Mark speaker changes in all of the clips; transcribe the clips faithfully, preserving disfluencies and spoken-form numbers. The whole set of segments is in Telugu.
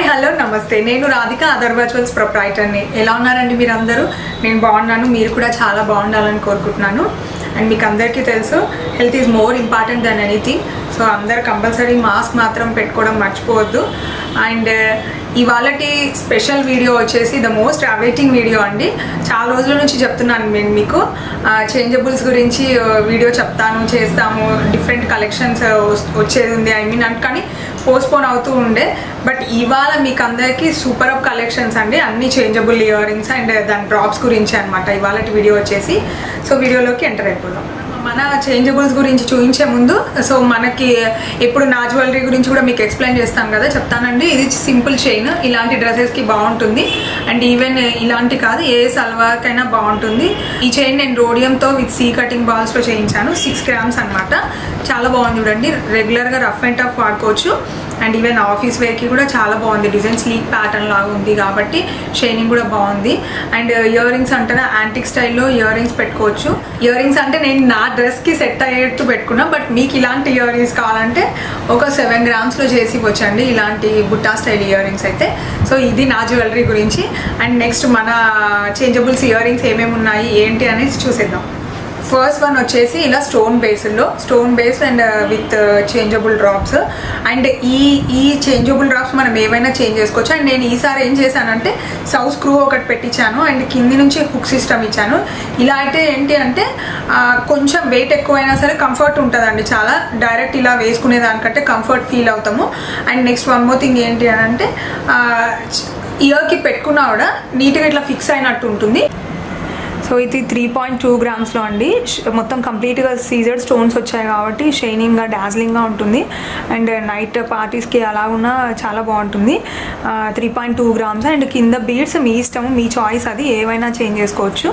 Speaker 1: హలో నమస్తే నేను రాధిక అదర్ వర్చువల్స్ ప్రొప్రైటర్ని. ఎలా ఉన్నారండి మీరు అందరూ? నేను బాగున్నాను, మీరు కూడా చాలా బాగుండాలని కోరుకుంటున్నాను. అండ్ మీకు అందరికీ తెలుసు health is more important than anything. So అందరు కంపల్సరీ మాస్క్ మాత్రం పెట్టుకోవడం మర్చిపోవద్దు. అండ్ ఇవాళటి స్పెషల్ వీడియో వచ్చేసి ద మోస్ట్ అవైటింగ్ వీడియో అండి. చాలా రోజుల నుంచి చెప్తున్నాను నేను మీకు చేంజబుల్స్ గురించి వీడియో చెప్తాను, చేస్తాము, డిఫరెంట్ కలెక్షన్స్ వచ్చేది ఉంది ఐ మీన్ అండ్ కానీ పోస్ట్పోన్ అవుతూ ఉండే. బట్ ఇవాళ మీకు అందరికీ సూపర్ అప్ కలెక్షన్స్ అండి, అన్ని చేంజబుల్ ఇయర్ రింగ్స్ అండ్ దాని డ్రాప్స్ గురించి అనమాట ఇవాళటి వీడియో వచ్చేసి. సో వీడియోలోకి ఎంటర్ అయిపోదాం. మన చేంజబుల్స్ గురించి చూపించే ముందు సో మనకి ఎప్పుడు నా జ్యువెలరీ గురించి కూడా మీకు ఎక్స్ప్లెయిన్ చేస్తాను కదా, చెప్తానండి. ఇది సింపుల్ చైన్, ఇలాంటి డ్రెస్సెస్కి బాగుంటుంది. అండ్ ఈవెన్ ఇలాంటి కాదు ఏ సల్వార్కైనా బాగుంటుంది. ఈ చైన్ నేను రోడియంతో విత్ సీ కటింగ్ బాల్స్లో చేయించాను. సిక్స్ గ్రామ్స్ అనమాట. చాలా బాగుంది చూడండి. రెగ్యులర్గా రఫ్ అండ్ టఫ్ వాడుకోవచ్చు. అండ్ ఈవెన్ ఆఫీస్ వేర్కి కూడా చాలా బాగుంది. డిజైన్ స్లీక్ ప్యాటర్న్ లాగా ఉంది కాబట్టి షైనింగ్ కూడా బాగుంది. అండ్ ఇయర్ రింగ్స్ అంటే యాంటిక్ స్టైల్లో ఇయర్ రింగ్స్ పెట్టుకోవచ్చు. ఇయర్ రింగ్స్ అంటే నేను నా డ్రెస్కి సెట్ అయ్యేట్టు పెట్టుకున్నా. బట్ మీకు ఇలాంటి ఇయర్ రింగ్స్ కావాలంటే ఒక సెవెన్ గ్రామ్స్లో చేసి వచ్చండి ఇలాంటి బుట్టా స్టైల్ ఇయర్ రింగ్స్ అయితే. సో ఇది నా జ్యువెలరీ గురించి. అండ్ నెక్స్ట్ మన చేంజబుల్స్ ఇయర్ రింగ్స్ ఏమేమి ఉన్నాయి ఏంటి అనేసి చూసేద్దాం. ఫస్ట్ వన్ వచ్చేసి ఇలా స్టోన్ బేస్లో stone base and with changeable drops. And ఈ ఈ చేంజబుల్ డ్రాప్స్ మనం ఏవైనా చేంజ్ చేసుకోవచ్చు. అండ్ నేను ఈసారి ఏం చేశానంటే సౌ స్క్రూ ఒకటి పెట్టించాను అండ్ కింది నుంచి హుక్ సిస్టమ్ ఇచ్చాను. ఇలా అయితే ఏంటి అంటే కొంచెం వెయిట్ ఎక్కువైనా సరే కంఫర్ట్ ఉంటుందండి. చాలా డైరెక్ట్ ఇలా వేసుకునే దానికంటే కంఫర్ట్ ఫీల్ అవుతాము. And next one more thing ఏంటి అని అంటే ఇయర్కి పెట్టుకున్నా కూడా నీట్గా ఇట్లా ఫిక్స్ అయినట్టు ఉంటుంది. సో ఇది త్రీ పాయింట్ టూ గ్రామ్స్లో అండి. మొత్తం కంప్లీట్గా సీజర్డ్ స్టోన్స్ వచ్చాయి కాబట్టి షైనింగ్గా డాజ్లింగ్గా ఉంటుంది. అండ్ నైట్ పార్టీస్కి అలా ఉన్న చాలా బాగుంటుంది. Three point two grams and కింద బీడ్స్ మీ ఇష్టము, మీ చాయిస్, అది ఏవైనా చేంజ్ చేసుకోవచ్చు.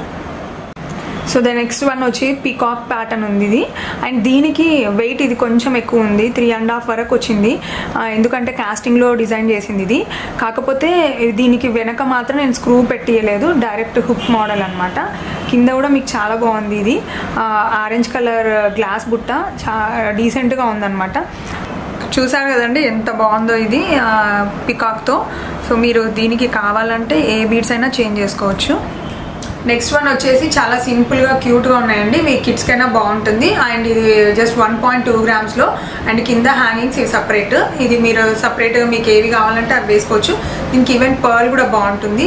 Speaker 1: సో ద నెక్స్ట్ వన్ వచ్చి పీకాక్ ప్యాటర్న్ ఉంది ఇది. అండ్ దీనికి వెయిట్ ఇది కొంచెం ఎక్కువ ఉంది, త్రీ అండ్ హాఫ్ వరకు వచ్చింది. ఎందుకంటే కాస్టింగ్లో డిజైన్ చేసింది ఇది. కాకపోతే దీనికి వెనక మాత్రం నేను స్క్రూ పెట్టియలేదు, డైరెక్ట్ హుక్ మోడల్ అనమాట. కింద కూడా మీకు చాలా బాగుంది. ఇది ఆరెంజ్ కలర్ గ్లాస్ బుట్ట, చా డీసెంట్గా ఉందన్నమాట. చూసారు కదండి ఎంత బాగుందో ఇది పికాక్తో. సో మీరు దీనికి కావాలంటే ఏ బీడ్స్ అయినా చేంజ్ చేసుకోవచ్చు. నెక్స్ట్ వన్ వచ్చేసి చాలా సింపుల్గా క్యూట్గా ఉన్నాయండి, మీ కిడ్స్కైనా బాగుంటుంది. అండ్ ఇది జస్ట్ వన్ పాయింట్ టూ గ్రామ్స్లో అండ్ కింద హ్యాంగింగ్స్ ఇవి సపరేట్. ఇది మీరు సపరేట్గా మీకు ఏవి కావాలంటే అవి వేసుకోవచ్చు. దీనికి ఈవెన్ పర్ల్ కూడా బాగుంటుంది,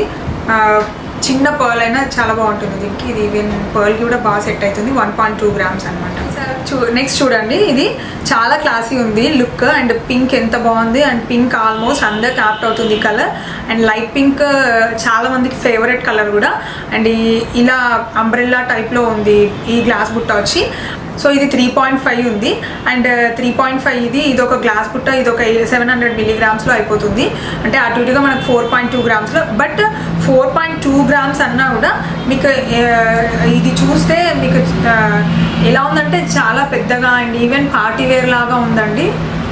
Speaker 1: చిన్న పర్ల్ అయినా చాలా బాగుంటుంది దీనికి. ఇది ఈవెన్ పర్ల్కి కూడా బాగా సెట్ అవుతుంది. వన్ పాయింట్ టూ గ్రామ్స్ అనమాట. చూ నెక్స్ట్ చూడండి, ఇది చాలా క్లాసీ ఉంది లుక్. అండ్ పింక్ ఎంత బాగుంది. అండ్ పింక్ ఆల్మోస్ట్ అందరికి యాప్ట్ అవుతుంది ఈ కలర్. అండ్ లైట్ పింక్ చాలా మందికి ఫేవరెట్ కలర్ కూడా. అండ్ ఈ ఇలా అంబ్రెల్లా టైప్లో ఉంది ఈ గ్లాస్ బుట్ట వచ్చి. సో ఇది త్రీ పాయింట్ ఫైవ్ ఉంది. అండ్ త్రీ పాయింట్ ఫైవ్ ఇది ఇది ఒక గ్లాస్ బుట్ట, ఇది ఒక సెవెన్ హండ్రెడ్ మిల్లీగ్రామ్స్లో అయిపోతుంది. అంటే అటు ఇటుగా మనకు ఫోర్ పాయింట్ టూ గ్రామ్స్లో. But four point two grams అన్నా కూడా మీకు ఇది చూస్తే మీకు ఎలా ఉందంటే చాలా పెద్దగా అండ్ ఈవెన్ పార్టీ వేర్ లాగా ఉందండి.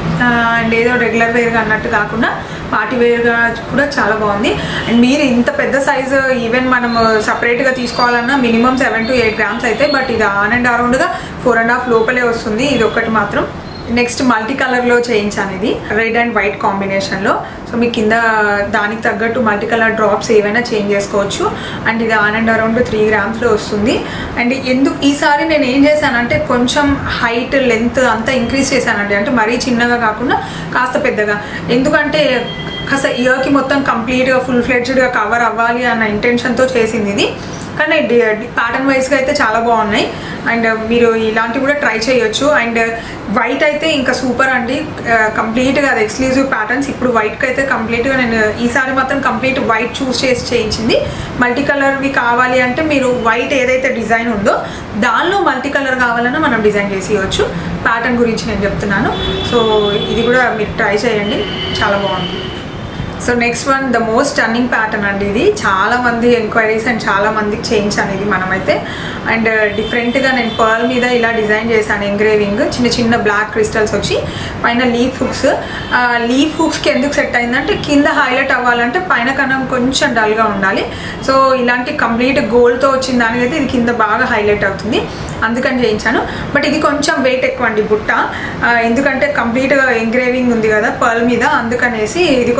Speaker 1: అండ్ ఏదో రెగ్యులర్ వేర్గా అన్నట్టు కాకుండా పార్టీ వేర్గా కూడా చాలా బాగుంది. అండ్ మీరు ఇంత పెద్ద సైజు ఈవెన్ మనం సపరేట్గా తీసుకోవాలన్నా minimum seven to eight grams అయితే. బట్ ఇది ఆన్ అండ్ అరౌండ్గా ఫోర్ అండ్ హాఫ్ లోపలే వస్తుంది ఇది ఒక్కటి మాత్రం. నెక్స్ట్ మల్టీ కలర్లో చేయించాను, ఇది రెడ్ అండ్ వైట్ కాంబినేషన్లో. సో మీ కింద దానికి తగ్గట్టు మల్టీ కలర్ డ్రాప్స్ ఏవైనా చేంజ్ చేసుకోవచ్చు. అండ్ ఇది ఆన్ అండ్ అరౌండ్ త్రీ గ్రామ్స్లో వస్తుంది. అండ్ ఎందుకు ఈసారి నేను ఏం చేశానంటే కొంచెం హైట్ లెంత్ అంతా ఇంక్రీజ్ చేశానండి. అంటే మరీ చిన్నగా కాకుండా కాస్త పెద్దగా. ఎందుకంటే కాస్త ఇయర్కి మొత్తం కంప్లీట్గా ఫుల్ ఫ్లెడ్జ్డ్గా కవర్ అవ్వాలి అన్న ఇంటెన్షన్తో చేసింది ఇది. కానీ ప్యాటర్న్ వైజ్గా అయితే చాలా బాగున్నాయి. అండ్ మీరు ఇలాంటివి కూడా ట్రై చేయొచ్చు. అండ్ వైట్ అయితే ఇంకా సూపర్ అండి, కంప్లీట్గా అది ఎక్స్క్లూజివ్ ప్యాటర్న్స్. ఇప్పుడు వైట్కి అయితే కంప్లీట్గా నేను ఈసారి మాత్రం కంప్లీట్ వైట్ చూస్ చేసి చేయించింది. మల్టీ కలర్వి కావాలి అంటే మీరు వైట్ ఏదైతే డిజైన్ ఉందో దానిలో మల్టీ కలర్ కావాలన్నా మనం డిజైన్ చేసి ఇవ్వచ్చు. ప్యాటర్న్ గురించి నేను చెప్తున్నాను. సో ఇది కూడా మీరు ట్రై చేయండి, చాలా బాగుంది. So next one the most stunning pattern అండి. ఇది చాలా మంది ఎంక్వైరీస్ అండ్ చాలా మందికి చేయించాను ఇది మనమైతే. అండ్ డిఫరెంట్గా నేను పర్ల్ మీద ఇలా డిజైన్ చేశాను ఎంగ్రేవింగ్, చిన్న చిన్న బ్లాక్ క్రిస్టల్స్ వచ్చి పైన లీఫ్ హుక్స్. లీఫ్ హుక్స్కి ఎందుకు సెట్ అయిందంటే కింద హైలైట్ అవ్వాలంటే పైన కన్నా కొంచెం డల్గా ఉండాలి. సో ఇలాంటి కంప్లీట్ గోల్డ్తో వచ్చిన దానికైతే ఇది కింద బాగా హైలైట్ అవుతుంది, అందుకని చేయించాను. బట్ ఇది కొంచెం వెయిట్ ఎక్కువ అండి బుట్ట, ఎందుకంటే కంప్లీట్గా ఎంగ్రేవింగ్ ఉంది కదా పర్ల్ మీద, అందుకనేసి ఇది కొంచెం వెయిట్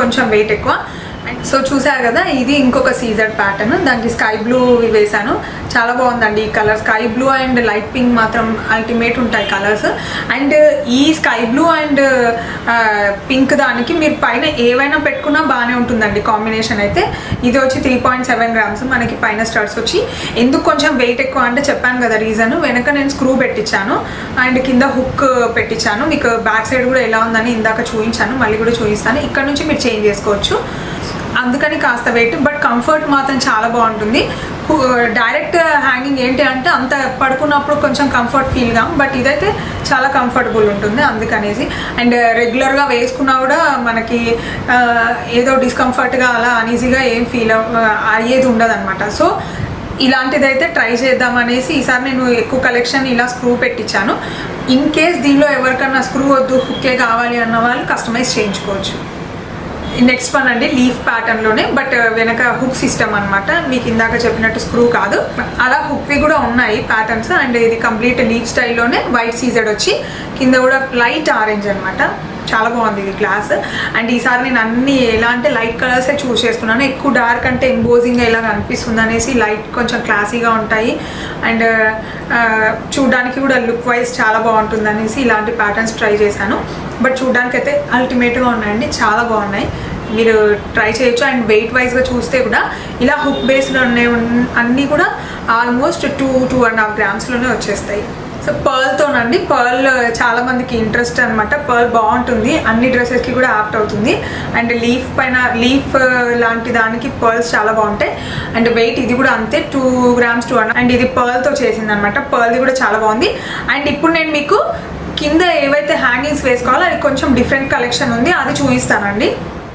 Speaker 1: వెయిట్ ఎక్కువ. సో చూసారు కదా, ఇది ఇంకొక సీజర్ ప్యాటర్న్. దానికి స్కై బ్లూ వేసాను, చాలా బాగుందండి ఈ కలర్. Sky blue and light pink మాత్రం అల్టిమేట్ ఉంటాయి కలర్స్. అండ్ ఈ స్కై బ్లూ అండ్ పింక్ దానికి మీరు పైన ఏవైనా పెట్టుకున్నా బాగానే ఉంటుందండి కాంబినేషన్ అయితే. ఇది వచ్చి త్రీ పాయింట్ సెవెన్ గ్రామ్స్ మనకి పైన స్టడ్స్ వచ్చి. ఎందుకు కొంచెం వెయిట్ ఎక్కువ అంటే చెప్పాను కదా రీజన్, వెనక నేను స్క్రూ పెట్టించాను అండ్ కింద హుక్ పెట్టించాను. మీకు బ్యాక్ సైడ్ కూడా ఎలా ఉందని ఇందాక చూపించాను, మళ్ళీ కూడా చూపిస్తాను. ఇక్కడ నుంచి మీరు చేంజ్ చేసుకోవచ్చు, అందుకని కాస్త వెయిట్. బట్ కంఫర్ట్ మాత్రం చాలా బాగుంటుంది. డైరెక్ట్ హ్యాంగింగ్ ఏంటి అంటే అంత పడుకున్నప్పుడు కొంచెం కంఫర్ట్ ఫీల్గా, బట్ ఇదైతే చాలా కంఫర్టబుల్ ఉంటుంది అందుకనేసి. అండ్ రెగ్యులర్గా వేసుకున్నా కూడా మనకి ఏదో డిస్కంఫర్ట్గా అలా అనీజీగా ఏం ఫీల్ అయ్యేది ఉండదు అనమాట. సో ఇలాంటిదైతే ట్రై చేద్దామనేసి ఈసారి నేను ఎక్కువ కలెక్షన్ ఇలా స్క్రూ పెట్టించాను. ఇన్ కేస్ దీనిలో ఎవరికన్నా స్క్రూ వద్దు, హుక్కే కావాలి అన్న వాళ్ళు కస్టమైజ్ చేయించుకోవచ్చు. నెక్స్ట్ వన్ అండి లీఫ్ ప్యాటర్న్లోనే, బట్ వెనక హుక్ సిస్టమ్ అనమాట. మీకు ఇందాక చెప్పినట్టు స్క్రూ కాదు, అలా హుక్వి కూడా ఉన్నాయి ప్యాటర్న్స్. అండ్ ఇది కంప్లీట్ లీఫ్ స్టైల్లోనే వైట్ సీజెడ్ వచ్చి కింద కూడా లైట్ ఆరెంజ్ అనమాట. చాలా బాగుంది ఇది క్లాస్. అండ్ ఈసారి నేను అన్ని ఎలా అంటే లైట్ కలర్సే చూస్ చేసుకున్నాను. ఎక్కువ డార్క్ అంటే ఎంబోజింగ్గా ఇలా అనిపిస్తుంది అనేసి లైట్ కొంచెం క్లాసీగా ఉంటాయి అండ్ చూడడానికి కూడా లుక్ వైజ్ చాలా బాగుంటుంది అనేసి ఇలాంటి ప్యాటర్న్స్ ట్రై చేశాను. బట్ చూడడానికి అయితే అల్టిమేట్గా ఉన్నాయండి, చాలా బాగున్నాయి, మీరు ట్రై చేయొచ్చు. అండ్ వెయిట్ వైజ్గా చూస్తే కూడా ఇలా హుక్ బేస్లో ఉన్నాయి అన్నీ కూడా almost two two and half గ్రామ్స్లోనే వచ్చేస్తాయి. సో పర్ల్తోనండి, పర్ల్ చాలా మందికి ఇంట్రెస్ట్ అనమాట. పర్ల్ బాగుంటుంది, అన్ని డ్రెస్సెస్కి కూడా యాప్ట్ అవుతుంది. అండ్ లీఫ్ పైన లీఫ్ లాంటి దానికి పర్ల్స్ చాలా బాగుంటాయి. అండ్ వెయిట్ ఇది కూడా అంతే, two grams two and and ఇది పర్ల్తో చేసింది అనమాట. పర్ల్ది కూడా చాలా బాగుంది. అండ్ ఇప్పుడు నేను మీకు కింద ఏవైతే హ్యాంగింగ్స్ వేసుకోవాలో అది కొంచెం డిఫరెంట్ కలెక్షన్ ఉంది, అది చూపిస్తానండి.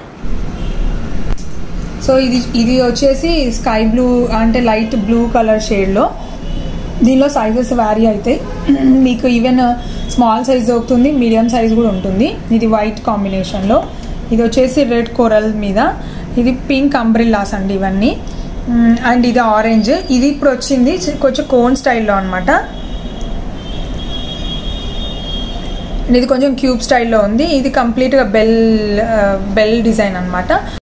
Speaker 1: సో ఇది ఇది వచ్చేసి స్కై బ్లూ అంటే లైట్ బ్లూ కలర్ షేడ్లో. దీనిలో సైజెస్ వ్యారీ అవుతాయి, మీకు ఈవెన్ స్మాల్ సైజ్ దొరుకుతుంది, మీడియం సైజ్ కూడా ఉంటుంది. ఇది వైట్ కాంబినేషన్లో, ఇది వచ్చేసి రెడ్ కోరల్ మీద, ఇది పింక్ అంబ్రిల్లాస్ అండి ఇవన్నీ. అండ్ ఇది ఆరెంజ్, ఇది ఇప్పుడు వచ్చింది కొంచెం కోన్ స్టైల్లో అనమాట. ఇది కొంచెం క్యూబ్ స్టైల్లో ఉంది. ఇది కంప్లీట్గా బెల్ బెల్ డిజైన్ అనమాట.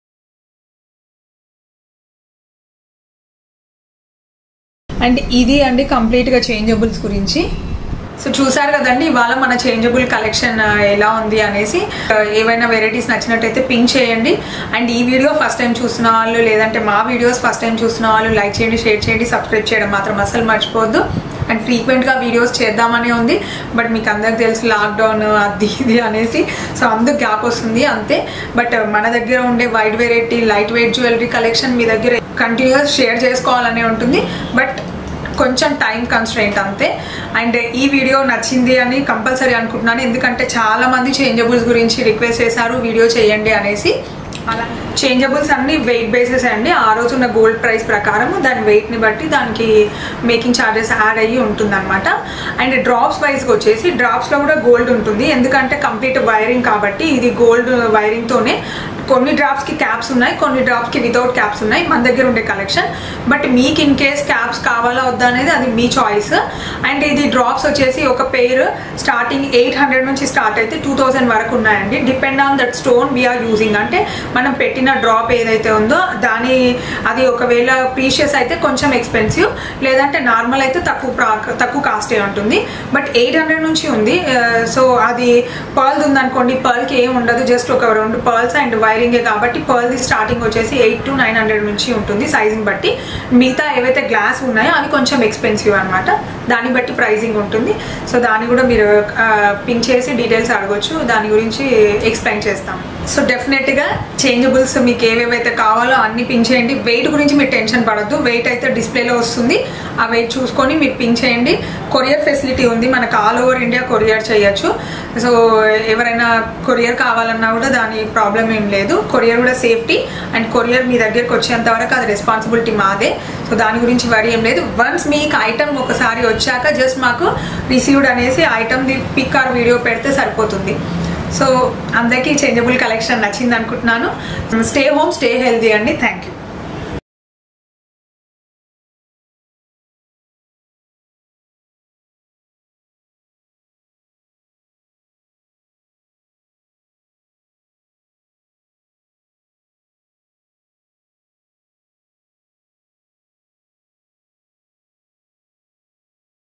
Speaker 1: అండ్ ఇది అండి కంప్లీట్గా చేంజబుల్స్ గురించి. సో చూసారు కదండి ఇవాళ మన చేంజబుల్ కలెక్షన్ ఎలా ఉంది అనేసి. ఏవైనా వెరైటీస్ నచ్చినట్టయితే పింక్ చేయండి. అండ్ ఈ వీడియో ఫస్ట్ టైం చూస్తున్న వాళ్ళు లేదంటే మా వీడియోస్ ఫస్ట్ టైం చూస్తున్న వాళ్ళు లైక్ చేయండి, షేర్ చేయండి, సబ్స్క్రైబ్ చేయడం మాత్రం అసలు మర్చిపోవద్దు. అండ్ ఫ్రీక్వెంట్గా వీడియోస్ చేద్దామనే ఉంది, బట్ మీకు అందరికి తెలుసు లాక్డౌన్ అది ఇది అనేసి, సో అందుకు గ్యాప్ వస్తుంది అంతే. బట్ మన దగ్గర ఉండే wide variety light weight jewellery collection మీ దగ్గర కంటిన్యూస్ షేర్ చేసుకోవాలనే ఉంటుంది, బట్ కొంచెం టైం కన్స్ట్రెయింట్ అంతే. అండ్ ఈ వీడియో నచ్చింది అని కంపల్సరీ అనుకుంటున్నాను, ఎందుకంటే చాలామంది చేంజబుల్స్ గురించి రిక్వెస్ట్ చేశారు వీడియో చేయండి అనేసి. అలా చేంజబుల్స్ అన్ని వెయిట్ బేసెస్ అండి, ఆ రోజు ఉన్న గోల్డ్ ప్రైస్ ప్రకారం దాని వెయిట్ని బట్టి దానికి మేకింగ్ ఛార్జెస్ యాడ్ అయ్యి ఉంటుంది అనమాట. అండ్ డ్రాప్స్ వైజ్గా వచ్చేసి డ్రాప్స్లో కూడా గోల్డ్ ఉంటుంది, ఎందుకంటే కంప్లీట్ వైరింగ్ కాబట్టి ఇది గోల్డ్ వైరింగ్తోనే. కొన్ని డ్రాప్స్కి క్యాప్స్ ఉన్నాయి, కొన్ని డ్రాప్స్కి వితౌట్ క్యాప్స్ ఉన్నాయి మన దగ్గర ఉండే కలెక్షన్. బట్ మీకు ఇన్ కేస్ క్యాప్స్ కావాలా వద్దా అనేది అది మీ చాయిస్. అండ్ ఇది డ్రాప్స్ వచ్చేసి ఒక పెయిర్ స్టార్టింగ్ ఎయిట్ హండ్రెడ్ నుంచి స్టార్ట్ అయితే టూ థౌజండ్ వరకు ఉన్నాయండి, depend on that stone we're using. అంటే మనం పెట్టిన డ్రాప్ ఏదైతే ఉందో దాని అది ఒకవేళ ప్రీషియస్ అయితే కొంచెం ఎక్స్పెన్సివ్, లేదంటే నార్మల్ అయితే తక్కువ తక్కువ కాస్టే ఉంటుంది. బట్ ఎయిట్ హండ్రెడ్ నుంచి ఉంది. సో అది పర్ల్ది ఉందనుకోండి, పర్ల్కి ఏం ఉండదు, జస్ట్ ఒక రెండు పర్ల్స్ అండ్ వైరింగే కాబట్టి పర్ల్ది స్టార్టింగ్ వచ్చేసి ఎయిట్ టు నైన్ హండ్రెడ్ నుంచి ఉంటుంది సైజుని బట్టి. మిగతా ఏవైతే గ్లాస్ ఉన్నాయో అవి కొంచెం ఎక్స్పెన్సివ్ అనమాట, దాన్ని బట్టి ప్రైజింగ్ ఉంటుంది. సో దాన్ని కూడా మీరు పింక్ చేసి డీటెయిల్స్ అడగొచ్చు, దాని గురించి ఎక్స్ప్లెయిన్ చేస్తాం. సో డెఫినెట్గా చేంజబుల్స్ మీకు ఏవేవైతే కావాలో అన్ని పింక్ చేయండి. వెయిట్ గురించి మీరు టెన్షన్ పడద్దు, వెయిట్ అయితే డిస్ప్లేలో వస్తుంది, ఆ వెయిట్ చూసుకొని మీరు పింక్ చేయండి. కొరియర్ ఫెసిలిటీ ఉంది, మనకు ఆల్ ఓవర్ ఇండియా కొరియర్ చేయొచ్చు. సో ఎవరైనా కొరియర్ కావాలన్నా కూడా దాని ప్రాబ్లం ఏం లేదు, కొరియర్ కూడా సేఫ్టీ. అండ్ కొరియర్ మీ దగ్గరకు వచ్చేంత వరకు అది రెస్పాన్సిబిలిటీ మాదే, సో దాని గురించి వరీ ఏం లేదు. వన్స్ మీకు ఐటమ్ ఒకసారి వచ్చాక జస్ట్ మాకు రిసీవ్డ్ అనేసి ఐటమ్ది పిక్ ఆర్ వీడియో పెడితే సరిపోతుంది. సో అందరికీ చేంజబుల్ కలెక్షన్ నచ్చింది అనుకుంటున్నాను. స్టే హోమ్, స్టే హెల్తీ అండి. Thank you.